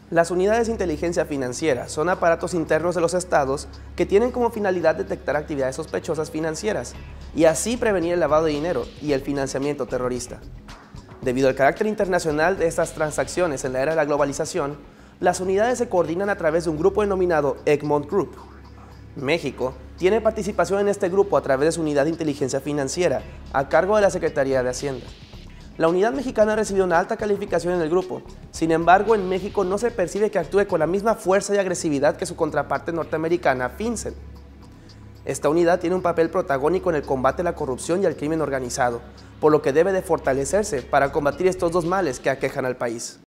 Las unidades de inteligencia financiera son aparatos internos de los estados que tienen como finalidad detectar actividades sospechosas financieras y así prevenir el lavado de dinero y el financiamiento terrorista. Debido al carácter internacional de estas transacciones en la era de la globalización, las unidades se coordinan a través de un grupo denominado Egmont Group. México tiene participación en este grupo a través de su unidad de inteligencia financiera, a cargo de la Secretaría de Hacienda. La unidad mexicana ha recibido una alta calificación en el grupo, sin embargo en México no se percibe que actúe con la misma fuerza y agresividad que su contraparte norteamericana, FinCEN. Esta unidad tiene un papel protagónico en el combate a la corrupción y al crimen organizado, por lo que debe de fortalecerse para combatir estos dos males que aquejan al país.